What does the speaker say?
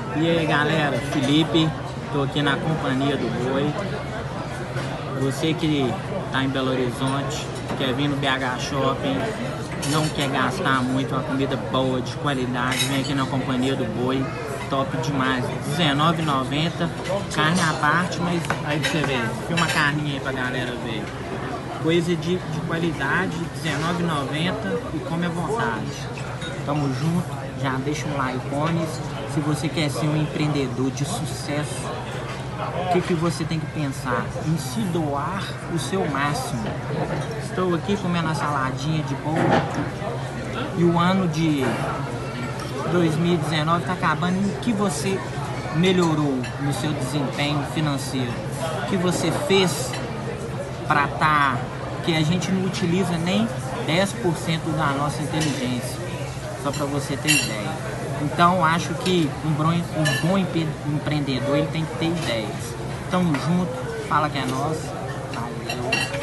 E aí galera, Felipe, tô aqui na companhia do Boi. Você que tá em Belo Horizonte, quer vir no BH Shopping, não quer gastar muito, uma comida boa, de qualidade, vem aqui na companhia do Boi, top demais, R$19,90, carne à parte, mas aí pra você ver, filma a carninha aí pra galera ver. Coisa de qualidade, R$19,90 e come à vontade. Tamo junto, já deixa um like, se você quer ser um empreendedor de sucesso, o que você tem que pensar? Em se doar o seu máximo. Estou aqui comendo a saladinha de boa e o ano de 2019 está acabando. E o que você melhorou no seu desempenho financeiro? O que você fez para que a gente não utiliza nem 10% da nossa inteligência, só para você ter ideia. Então acho que um bom empreendedor ele tem que ter ideias. Tamo junto, fala que é nós. Valeu.